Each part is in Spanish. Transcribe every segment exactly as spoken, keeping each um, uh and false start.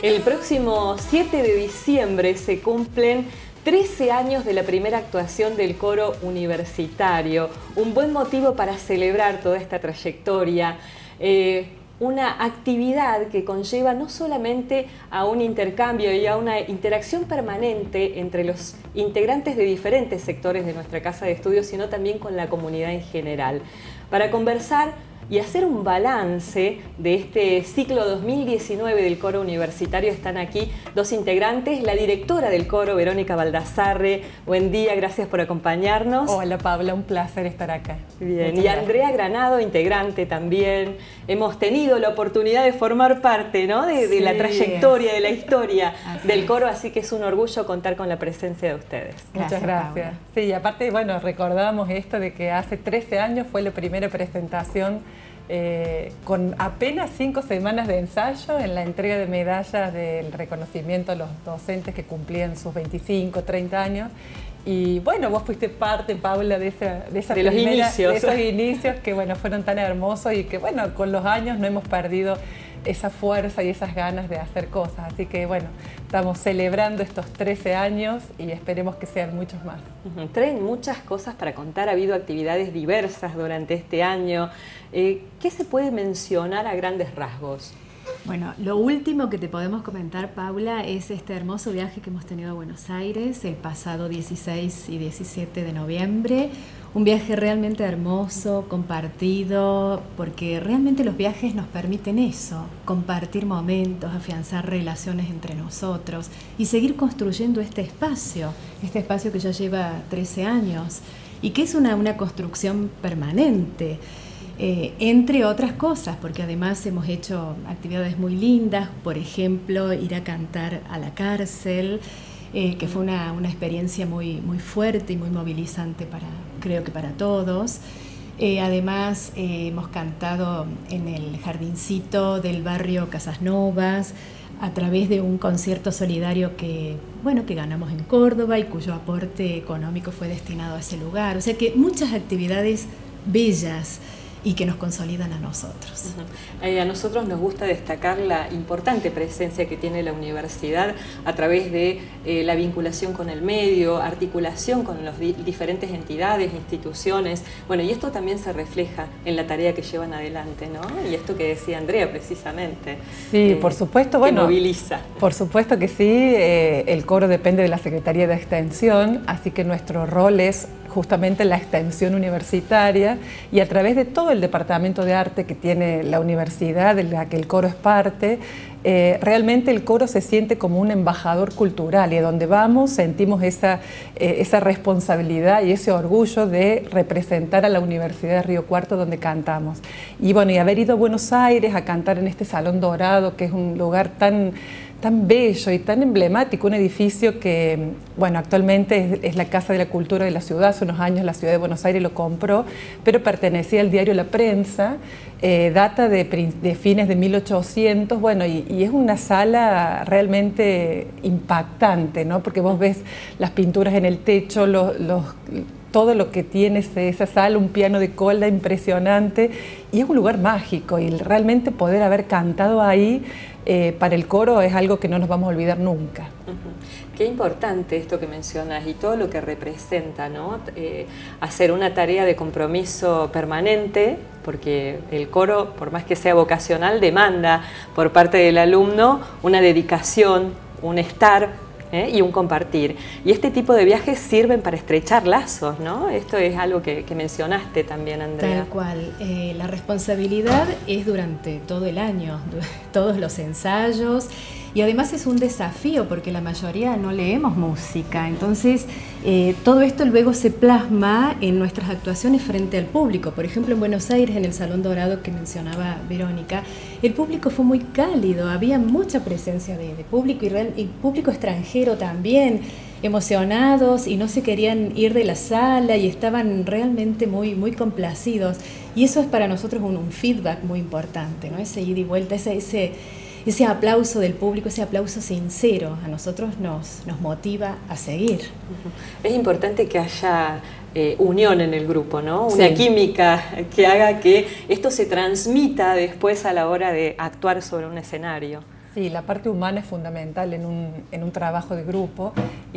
El próximo siete de diciembre se cumplen trece años de la primera actuación del coro universitario. Un buen motivo para celebrar toda esta trayectoria. Eh, una actividad que conlleva no solamente a un intercambio y a una interacción permanente entre los integrantes de diferentes sectores de nuestra casa de estudios, sino también con la comunidad en general. Para conversar y hacer un balance de este ciclo dos mil diecinueve del coro universitario están aquí dos integrantes, la directora del coro, Verónica Baldassarre. Buen día, gracias por acompañarnos. Hola Paula, un placer estar acá. Bien, Muchas y Andrea gracias. Granado, integrante también. Hemos tenido la oportunidad de formar parte, ¿no? de, de sí, la trayectoria, de la historia del coro, así que es un orgullo contar con la presencia de ustedes. Muchas gracias. gracias. Sí, y aparte, bueno, recordamos esto de que hace trece años fue la primera presentación Eh, con apenas cinco semanas de ensayo en la entrega de medallas del reconocimiento a los docentes que cumplían sus veinticinco, treinta años. Y bueno, vos fuiste parte, Paula, de, esa, de, esa de, los primera, inicios. de esos inicios que bueno, fueron tan hermosos y que bueno, con los años no hemos perdido esa fuerza y esas ganas de hacer cosas. Así que bueno, estamos celebrando estos trece años y esperemos que sean muchos más. Uh-huh. Traen muchas cosas para contar, ha habido actividades diversas durante este año. Eh, ¿Qué se puede mencionar a grandes rasgos? Bueno, lo último que te podemos comentar, Paula, es este hermoso viaje que hemos tenido a Buenos Aires el pasado dieciséis y diecisiete de noviembre. Un viaje realmente hermoso, compartido, porque realmente los viajes nos permiten eso, compartir momentos, afianzar relaciones entre nosotros y seguir construyendo este espacio, este espacio que ya lleva trece años y que es una, una construcción permanente. Eh, entre otras cosas, porque además hemos hecho actividades muy lindas, por ejemplo, ir a cantar a la cárcel, eh, que fue una, una experiencia muy, muy fuerte y muy movilizante para, creo que para todos. Eh, además, eh, hemos cantado en el jardincito del barrio Casas Novas, a través de un concierto solidario que, bueno, que ganamos en Córdoba y cuyo aporte económico fue destinado a ese lugar. O sea que muchas actividades bellas y que nos consolidan a nosotros. Uh-huh. eh, a nosotros nos gusta destacar la importante presencia que tiene la universidad a través de eh, la vinculación con el medio, articulación con las di diferentes entidades, instituciones. Bueno, y esto también se refleja en la tarea que llevan adelante, ¿no? Y esto que decía Andrea precisamente. Sí, eh, por supuesto, que bueno, moviliza. Por supuesto que sí, eh, el coro depende de la Secretaría de Extensión, así que nuestro rol es justamente la extensión universitaria y a través de todo el departamento de arte que tiene la universidad, de la que el coro es parte, eh, realmente el coro se siente como un embajador cultural y a donde vamos sentimos esa, eh, esa responsabilidad y ese orgullo de representar a la Universidad de Río Cuarto donde cantamos. Y bueno, y haber ido a Buenos Aires a cantar en este Salón Dorado, que es un lugar tan tan bello y tan emblemático, un edificio que, bueno, actualmente es, es la Casa de la Cultura de la ciudad. Hace unos años la ciudad de Buenos Aires lo compró, pero pertenecía al diario La Prensa, eh, data de, de fines de mil ochocientos, bueno, y, y es una sala realmente impactante, ¿no? Porque vos ves las pinturas en el techo, los, los todo lo que tiene esa sala, un piano de cola impresionante, y es un lugar mágico, y realmente poder haber cantado ahí eh, para el coro es algo que no nos vamos a olvidar nunca. Uh-huh. Qué importante esto que mencionas y todo lo que representa, ¿no? Eh, hacer una tarea de compromiso permanente, porque el coro, por más que sea vocacional, demanda por parte del alumno una dedicación, un estar, ¿eh? y un compartir. Y este tipo de viajes sirven para estrechar lazos, ¿no? Esto es algo que, que mencionaste también, Andrea. Tal cual. Eh, la responsabilidad es durante todo el año, todos los ensayos, y además es un desafío porque la mayoría no leemos música, entonces eh, todo esto luego se plasma en nuestras actuaciones frente al público. Por ejemplo, en Buenos Aires, en el Salón Dorado que mencionaba Verónica, el público fue muy cálido, había mucha presencia de, de público y, real, y público extranjero también, emocionados y no se querían ir de la sala y estaban realmente muy, muy complacidos. Y eso es para nosotros un, un feedback muy importante, ¿no? Ese ida y vuelta, ese... ese Ese aplauso del público, ese aplauso sincero, a nosotros nos, nos motiva a seguir. Es importante que haya eh, unión en el grupo, ¿no? Una sí. química que haga que esto se transmita después a la hora de actuar sobre un escenario. Sí, la parte humana es fundamental en un, en un trabajo de grupo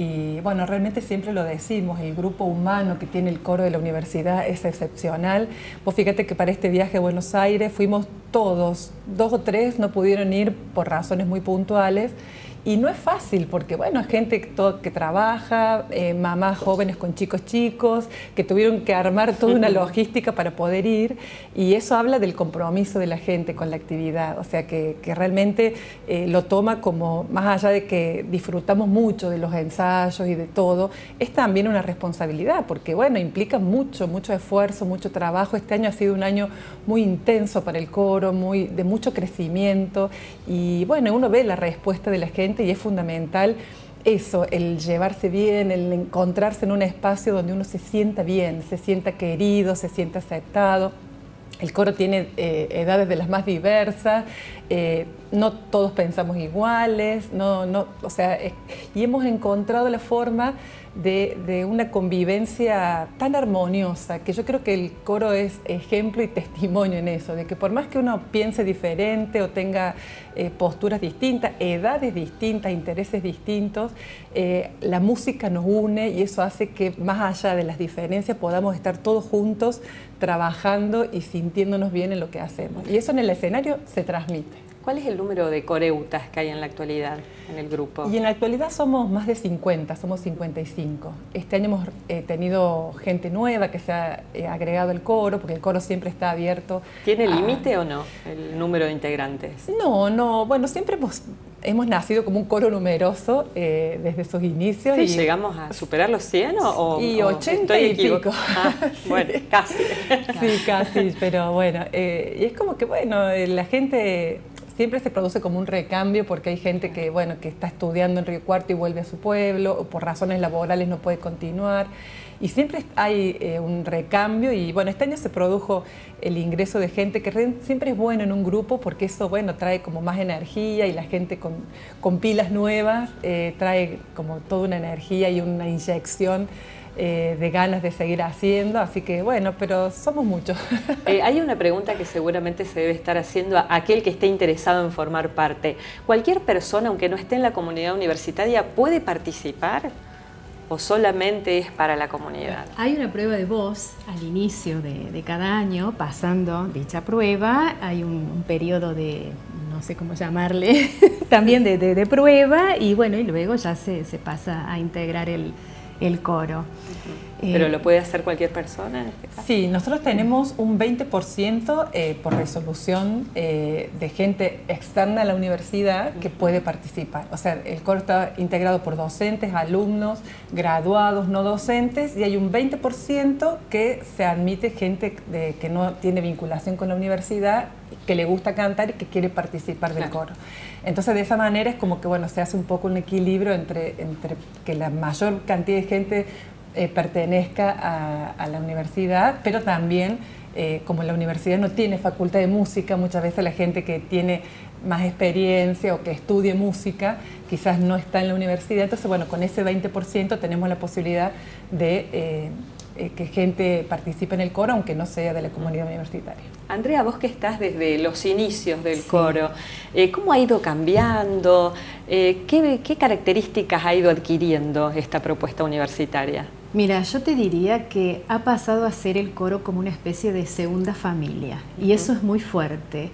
y bueno, realmente siempre lo decimos, el grupo humano que tiene el coro de la universidad es excepcional. Vos fíjate que para este viaje a Buenos Aires fuimos todos, dos o tres no pudieron ir por razones muy puntuales. Y no es fácil porque, bueno, es gente que, todo, que trabaja, eh, mamás jóvenes con chicos chicos, que tuvieron que armar toda una logística para poder ir y eso habla del compromiso de la gente con la actividad, o sea que, que realmente eh, lo toma como, más allá de que disfrutamos mucho de los ensayos y de todo, es también una responsabilidad porque, bueno, implica mucho, mucho esfuerzo, mucho trabajo. Este año ha sido un año muy intenso para el coro, muy, de mucho crecimiento y, bueno, uno ve la respuesta de la gente y es fundamental eso, el llevarse bien, el encontrarse en un espacio donde uno se sienta bien, se sienta querido, se sienta aceptado. El coro tiene eh, edades de las más diversas, eh, no todos pensamos iguales, no, no, o sea, es, y hemos encontrado la forma de, de una convivencia tan armoniosa que yo creo que el coro es ejemplo y testimonio en eso, de que por más que uno piense diferente o tenga eh, posturas distintas, edades distintas, intereses distintos, eh, la música nos une y eso hace que más allá de las diferencias podamos estar todos juntos trabajando y sintiéndonos bien en lo que hacemos. Y eso en el escenario se transmite. ¿Cuál es el número de coreutas que hay en la actualidad en el grupo? Y en la actualidad somos más de cincuenta, somos cincuenta y cinco. Este año hemos eh, tenido gente nueva que se ha eh, agregado al coro, porque el coro siempre está abierto. ¿Tiene a... límite o no el número de integrantes? No, no, bueno, siempre hemos, hemos nacido como un coro numeroso eh, desde sus inicios. Sí, y ¿llegamos a superar los cien o, y o ochenta estoy y pico? Ah, sí. Bueno, casi. Sí, casi, pero bueno, eh, y es como que, bueno, eh, la gente... Siempre se produce como un recambio porque hay gente que, bueno, que está estudiando en Río Cuarto y vuelve a su pueblo o por razones laborales no puede continuar. Y siempre hay eh, un recambio y bueno, este año se produjo el ingreso de gente que re, siempre es bueno en un grupo porque eso, bueno, trae como más energía y la gente con, con pilas nuevas eh, trae como toda una energía y una inyección Eh, de ganas de seguir haciendo, así que bueno, pero somos muchos. Eh, hay una pregunta que seguramente se debe estar haciendo a aquel que esté interesado en formar parte. ¿Cualquier persona, aunque no esté en la comunidad universitaria, puede participar o solamente es para la comunidad? Hay una prueba de voz al inicio de, de cada año, pasando dicha prueba, hay un, un periodo de, no sé cómo llamarle, también de, de, de prueba y bueno, y luego ya se, se pasa a integrar el el coro. Uh-huh. ¿Pero eh, lo puede hacer cualquier persona en este caso? Sí, nosotros tenemos un veinte por ciento eh, por resolución eh, de gente externa a la universidad que puede participar. O sea, el coro está integrado por docentes, alumnos, graduados, no docentes, y hay un veinte por ciento que se admite gente de, que no tiene vinculación con la universidad, que le gusta cantar y que quiere participar del coro. Entonces, de esa manera es como que, bueno, se hace un poco un equilibrio entre, entre que la mayor cantidad de gente eh, pertenezca a, a la universidad, pero también, eh, como la universidad no tiene facultad de música, muchas veces la gente que tiene más experiencia o que estudie música, quizás no está en la universidad. Entonces, bueno, con ese veinte por ciento tenemos la posibilidad de eh, eh, que gente participe en el coro, aunque no sea de la comunidad universitaria. Andrea, vos que estás desde los inicios del sí. coro, eh, ¿cómo ha ido cambiando? Eh, ¿qué, ¿Qué características ha ido adquiriendo esta propuesta universitaria? Mira, yo te diría que ha pasado a ser el coro como una especie de segunda familia, uh-huh. y eso es muy fuerte,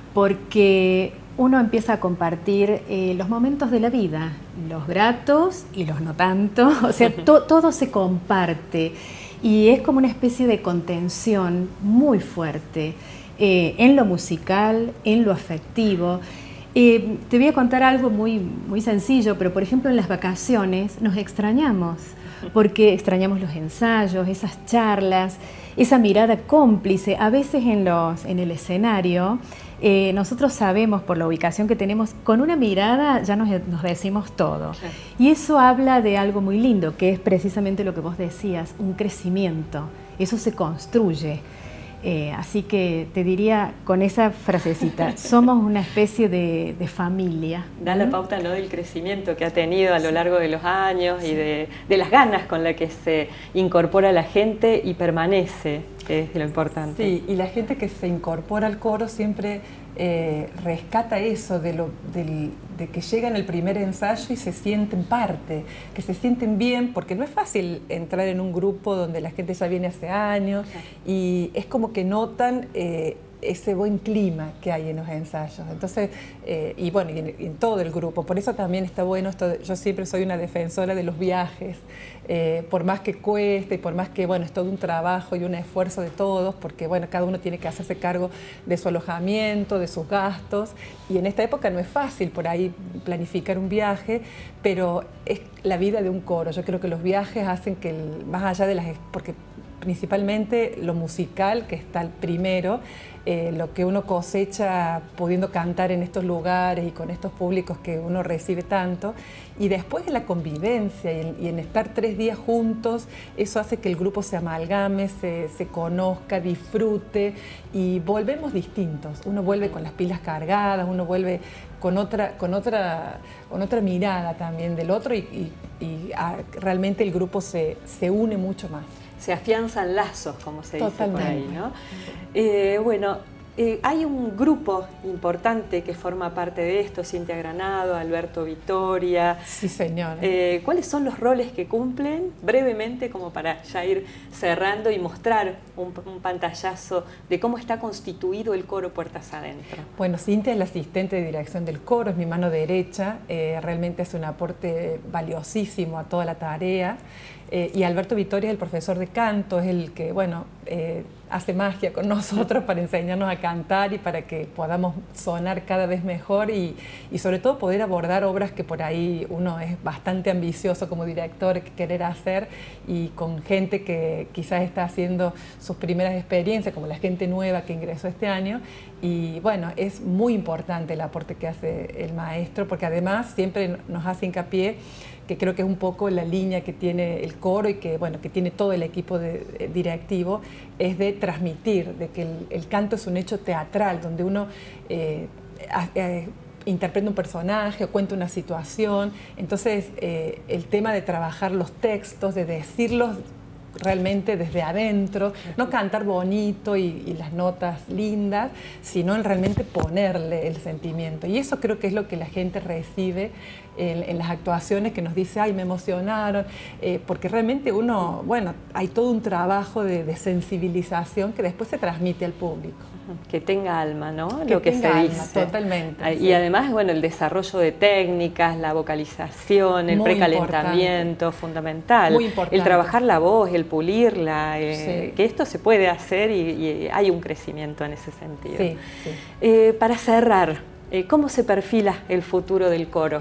porque uno empieza a compartir eh, los momentos de la vida, los gratos y los no tanto, o sea, to, todo se comparte. Y es como una especie de contención muy fuerte eh, en lo musical, en lo afectivo. Eh, te voy a contar algo muy, muy sencillo, pero por ejemplo en las vacaciones nos extrañamos, porque extrañamos los ensayos, esas charlas, esa mirada cómplice. A veces en, los, en el escenario eh, nosotros sabemos por la ubicación que tenemos, con una mirada ya nos, nos decimos todo. Sí. Y eso habla de algo muy lindo, que es precisamente lo que vos decías, un crecimiento. Eso se construye. Eh, así que te diría con esa frasecita, somos una especie de, de familia. Da la pauta, ¿no?, del crecimiento que ha tenido a lo largo de los años, sí. y de, de las ganas con las que se incorpora la gente y permanece. que es lo importante. Sí, y la gente que se incorpora al coro siempre eh, rescata eso de, lo, del, de que llegan al primer ensayo y se sienten parte, que se sienten bien, porque no es fácil entrar en un grupo donde la gente ya viene hace años, claro. Y es como que notan eh, ese buen clima que hay en los ensayos. Entonces, eh, y bueno, y en, en todo el grupo. Por eso también está bueno esto de, yo siempre soy una defensora de los viajes, eh, por más que cueste y por más que, bueno, es todo un trabajo y un esfuerzo de todos, porque, bueno, cada uno tiene que hacerse cargo de su alojamiento, de sus gastos, y en esta época no es fácil por ahí planificar un viaje, pero es la vida de un coro. Yo creo que los viajes hacen que, el, más allá de las... porque principalmente lo musical, que está el primero, eh, lo que uno cosecha pudiendo cantar en estos lugares y con estos públicos que uno recibe tanto, y después de la convivencia y en, y en estar tres días juntos, eso hace que el grupo se amalgame, se, se conozca, disfrute, y volvemos distintos. Uno vuelve con las pilas cargadas, uno vuelve con otra, con otra, con otra mirada también del otro, y, y, y a, realmente el grupo se, se une mucho más. Se afianzan lazos, como se Totalmente. Dice por ahí, ¿no? Eh, bueno, eh, hay un grupo importante que forma parte de esto, Cintia Granado, Alberto Vitoria. Sí, señora. Eh, ¿Cuáles son los roles que cumplen? Brevemente, como para ya ir cerrando y mostrar un, un pantallazo de cómo está constituido el coro Puertas Adentro. Bueno, Cintia es la asistente de dirección del coro, es mi mano derecha, eh, realmente es un aporte valiosísimo a toda la tarea. Eh, y Alberto Vitoria es el profesor de canto, es el que, bueno, eh, hace magia con nosotros para enseñarnos a cantar y para que podamos sonar cada vez mejor y, y sobre todo poder abordar obras que por ahí uno es bastante ambicioso como director, que querer hacer, y con gente que quizás está haciendo sus primeras experiencias, como la gente nueva que ingresó este año. Y bueno, es muy importante el aporte que hace el maestro, porque además siempre nos hace hincapié, que creo que es un poco la línea que tiene el coro y que, bueno, que tiene todo el equipo de, de directivo, es de transmitir, de que el, el canto es un hecho teatral, donde uno eh, eh, interpreta un personaje o cuenta una situación. Entonces, eh, el tema de trabajar los textos, de decirlos realmente desde adentro, no cantar bonito y, y las notas lindas, sino en realmente ponerle el sentimiento. Y eso creo que es lo que la gente recibe en, en las actuaciones, que nos dice, ay, me emocionaron, eh, porque realmente uno, bueno, hay todo un trabajo de, de sensibilización que después se transmite al público. Que tenga alma, ¿no? Que lo que tenga se alma, dice. Totalmente. Y sí. además, bueno, el desarrollo de técnicas, la vocalización, el Muy precalentamiento, importante. Fundamental. Muy importante. El trabajar la voz, el pulirla, eh, sí. que esto se puede hacer y, y hay un crecimiento en ese sentido. Sí, sí. Eh, para cerrar, eh, ¿cómo se perfila el futuro del coro?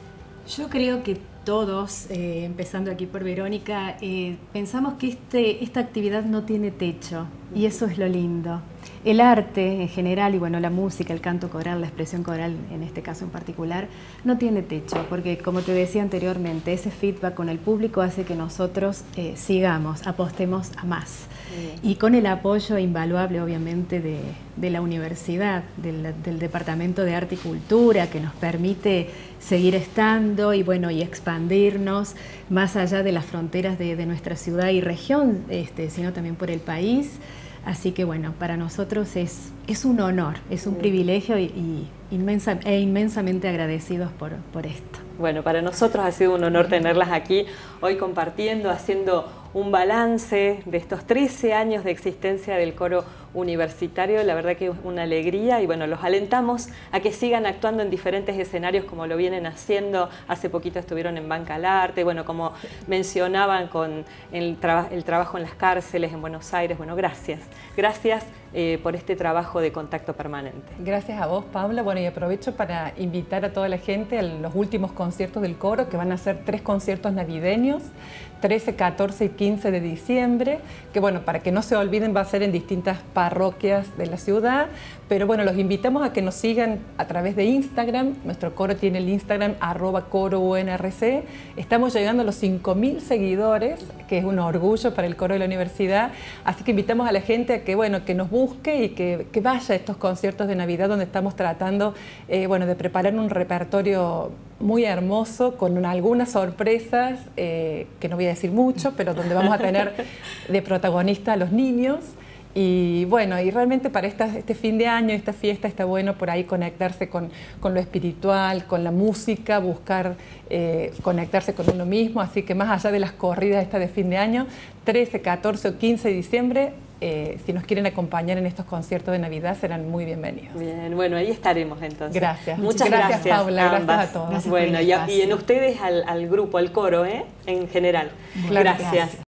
Yo creo que todos, eh, empezando aquí por Verónica, eh, pensamos que este, esta actividad no tiene techo, y eso es lo lindo. El arte en general, y bueno, la música, el canto coral, la expresión coral en este caso en particular, no tiene techo, porque como te decía anteriormente, ese feedback con el público hace que nosotros eh, sigamos, apostemos a más. Y con el apoyo invaluable, obviamente, de, de la universidad, del, del Departamento de Arte y Cultura, que nos permite seguir estando y, bueno, y expandirnos más allá de las fronteras de, de nuestra ciudad y región, este, sino también por el país. Así que, bueno, para nosotros es, es un honor, es un sí. privilegio y, y inmensa, e inmensamente agradecidos por, por esto. Bueno, para nosotros ha sido un honor tenerlas aquí hoy compartiendo, haciendo un balance de estos trece años de existencia del coro universitario. La verdad que es una alegría y bueno, los alentamos a que sigan actuando en diferentes escenarios como lo vienen haciendo. Hace poquito estuvieron en Banca al Arte, bueno, como mencionaban con el, traba, el trabajo en las cárceles en Buenos Aires. Bueno, gracias. Gracias eh, por este trabajo de contacto permanente. Gracias a vos, Paula. Bueno, y aprovecho para invitar a toda la gente a los últimos conciertos del coro, que van a ser tres conciertos navideños, trece, catorce y quince de diciembre, que bueno, para que no se olviden, va a ser en distintas parroquias de la ciudad, pero bueno, los invitamos a que nos sigan a través de Instagram. Nuestro coro tiene el Instagram arroba coro U N R C. Estamos llegando a los cinco mil seguidores, que es un orgullo para el coro de la universidad, así que invitamos a la gente a que, bueno, que nos busque y que, que vaya a estos conciertos de Navidad donde estamos tratando eh, bueno, de preparar un repertorio muy hermoso, con una, algunas sorpresas, eh, que no voy a decir mucho, pero donde vamos a tener de protagonista a los niños. Y bueno, y realmente para esta, este fin de año, esta fiesta, está bueno por ahí conectarse con, con lo espiritual, con la música, buscar eh, conectarse con uno mismo. Así que más allá de las corridas estas de fin de año, trece, catorce o quince de diciembre, eh, si nos quieren acompañar en estos conciertos de Navidad, serán muy bienvenidos. Bien, bueno, ahí estaremos entonces. Gracias. Muchas gracias, gracias Paula, ambas. gracias a todos. Gracias bueno, y, a, y en ustedes al, al grupo, al coro, ¿eh? En general. Claro, gracias. gracias.